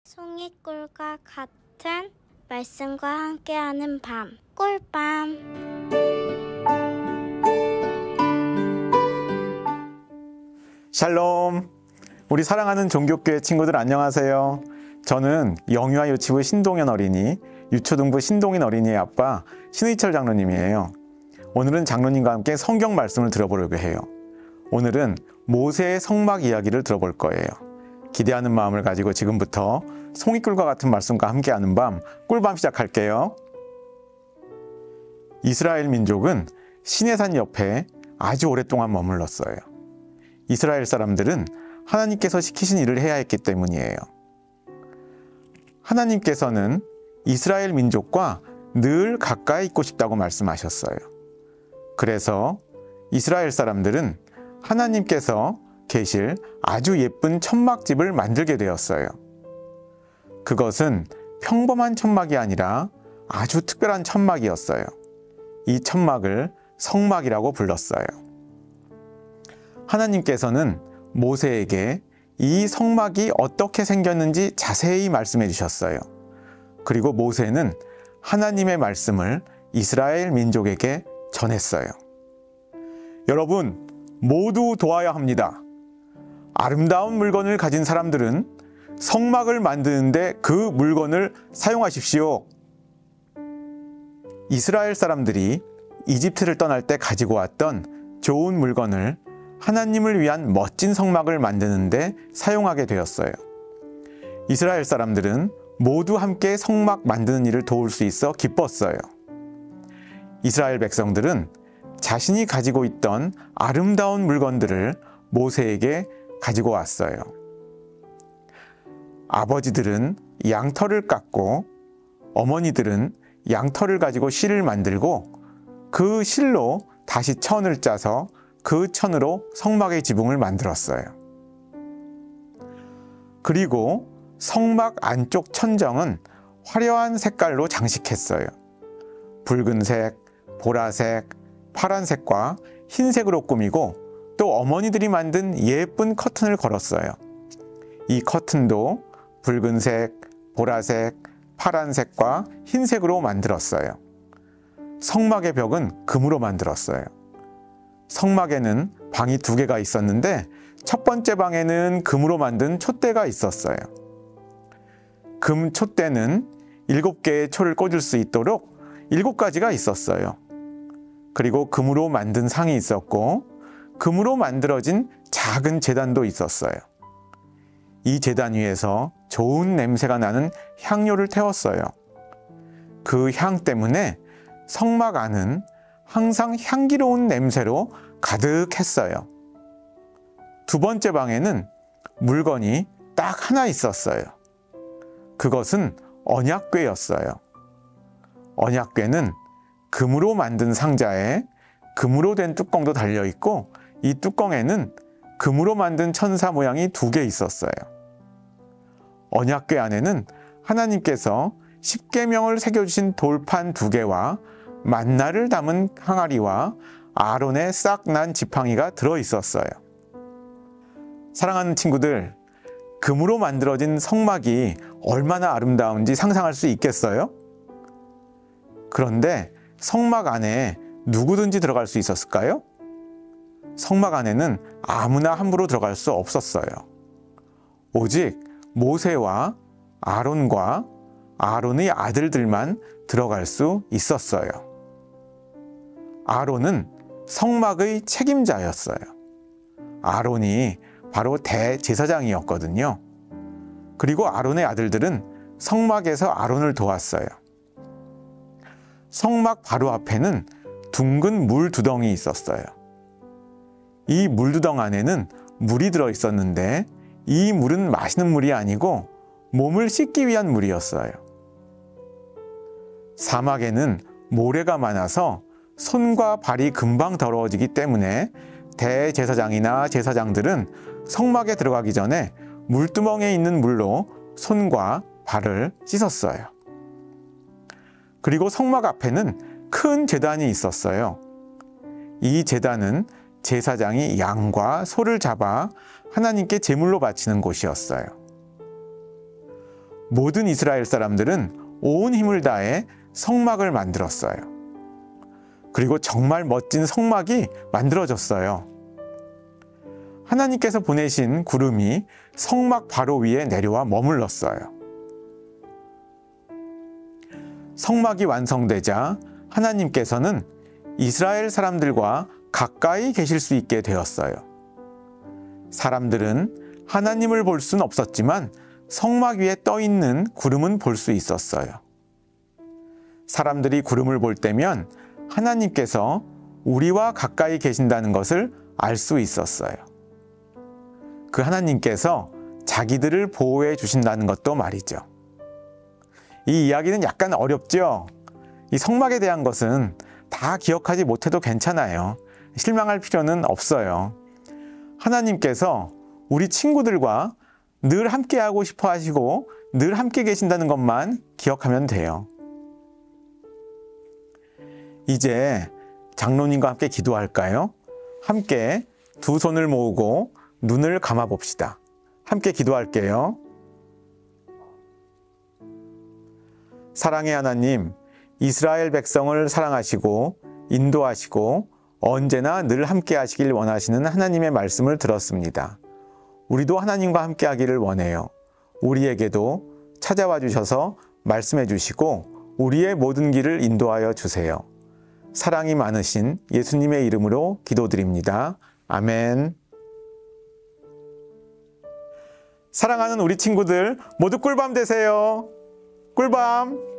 송이꿀과 같은 말씀과 함께하는 밤, 꿀밤. 샬롬! 우리 사랑하는 종교교회 친구들 안녕하세요. 저는 영유아 유치부 신동현 어린이, 유초등부 신동인 어린이의 아빠 신의철 장로님이에요. 오늘은 장로님과 함께 성경 말씀을 들어보려고 해요. 오늘은 모세의 성막 이야기를 들어볼 거예요. 기대하는 마음을 가지고 지금부터 송이꿀과 같은 말씀과 함께하는 밤, 꿀밤 시작할게요. 이스라엘 민족은 시내산 옆에 아주 오랫동안 머물렀어요. 이스라엘 사람들은 하나님께서 시키신 일을 해야 했기 때문이에요. 하나님께서는 이스라엘 민족과 늘 가까이 있고 싶다고 말씀하셨어요. 그래서 이스라엘 사람들은 하나님께서 계실 아주 예쁜 천막집을 만들게 되었어요. 그것은 평범한 천막이 아니라 아주 특별한 천막이었어요. 이 천막을 성막이라고 불렀어요. 하나님께서는 모세에게 이 성막이 어떻게 생겼는지 자세히 말씀해 주셨어요. 그리고 모세는 하나님의 말씀을 이스라엘 민족에게 전했어요. 여러분, 모두 도와야 합니다. 아름다운 물건을 가진 사람들은 성막을 만드는데 그 물건을 사용하십시오. 이스라엘 사람들이 이집트를 떠날 때 가지고 왔던 좋은 물건을 하나님을 위한 멋진 성막을 만드는데 사용하게 되었어요. 이스라엘 사람들은 모두 함께 성막 만드는 일을 도울 수 있어 기뻤어요. 이스라엘 백성들은 자신이 가지고 있던 아름다운 물건들을 모세에게 가지고 왔어요. 아버지들은 양털을 깎고 어머니들은 양털을 가지고 실을 만들고 그 실로 다시 천을 짜서 그 천으로 성막의 지붕을 만들었어요. 그리고 성막 안쪽 천정은 화려한 색깔로 장식했어요. 붉은색, 보라색, 파란색과 흰색으로 꾸미고 또 어머니들이 만든 예쁜 커튼을 걸었어요. 이 커튼도 붉은색, 보라색, 파란색과 흰색으로 만들었어요. 성막의 벽은 금으로 만들었어요. 성막에는 방이 2개가 있었는데 첫 번째 방에는 금으로 만든 촛대가 있었어요. 금 촛대는 7개의 초를 꽂을 수 있도록 7가지가 있었어요. 그리고 금으로 만든 상이 있었고 금으로 만들어진 작은 제단도 있었어요. 이 제단 위에서 좋은 냄새가 나는 향료를 태웠어요. 그 향 때문에 성막 안은 항상 향기로운 냄새로 가득했어요. 2번째 방에는 물건이 딱 하나 있었어요. 그것은 언약궤였어요. 언약궤는 금으로 만든 상자에 금으로 된 뚜껑도 달려있고 이 뚜껑에는 금으로 만든 천사 모양이 2개 있었어요. 언약궤 안에는 하나님께서 십계명을 새겨주신 돌판 2개와 만나를 담은 항아리와 아론의 싹 난 지팡이가 들어있었어요. 사랑하는 친구들, 금으로 만들어진 성막이 얼마나 아름다운지 상상할 수 있겠어요? 그런데 성막 안에 누구든지 들어갈 수 있었을까요? 성막 안에는 아무나 함부로 들어갈 수 없었어요. 오직 모세와 아론과 아론의 아들들만 들어갈 수 있었어요. 아론은 성막의 책임자였어요. 아론이 바로 대제사장이었거든요. 그리고 아론의 아들들은 성막에서 아론을 도왔어요. 성막 바로 앞에는 둥근 물 두덩이 있었어요. 이 물두덩 안에는 물이 들어 있었는데 이 물은 마시는 물이 아니고 몸을 씻기 위한 물이었어요. 사막에는 모래가 많아서 손과 발이 금방 더러워지기 때문에 대제사장이나 제사장들은 성막에 들어가기 전에 물두멍에 있는 물로 손과 발을 씻었어요. 그리고 성막 앞에는 큰 제단이 있었어요. 이 제단은 제사장이 양과 소를 잡아 하나님께 제물로 바치는 곳이었어요. 모든 이스라엘 사람들은 온 힘을 다해 성막을 만들었어요. 그리고 정말 멋진 성막이 만들어졌어요. 하나님께서 보내신 구름이 성막 바로 위에 내려와 머물렀어요. 성막이 완성되자 하나님께서는 이스라엘 사람들과 가까이 계실 수 있게 되었어요. 사람들은 하나님을 볼 수는 없었지만 성막 위에 떠 있는 구름은 볼 수 있었어요. 사람들이 구름을 볼 때면 하나님께서 우리와 가까이 계신다는 것을 알 수 있었어요. 그 하나님께서 자기들을 보호해 주신다는 것도 말이죠. 이 이야기는 약간 어렵죠? 이 성막에 대한 것은 다 기억하지 못해도 괜찮아요. 실망할 필요는 없어요. 하나님께서 우리 친구들과 늘 함께하고 싶어 하시고 늘 함께 계신다는 것만 기억하면 돼요. 이제 장로님과 함께 기도할까요? 함께 두 손을 모으고 눈을 감아 봅시다. 함께 기도할게요. 사랑의 하나님, 이스라엘 백성을 사랑하시고 인도하시고 언제나 늘 함께 하시길 원하시는 하나님의 말씀을 들었습니다. 우리도 하나님과 함께 하기를 원해요. 우리에게도 찾아와 주셔서 말씀해 주시고 우리의 모든 길을 인도하여 주세요. 사랑이 많으신 예수님의 이름으로 기도드립니다. 아멘. 사랑하는 우리 친구들 모두 꿀밤 되세요. 꿀밤.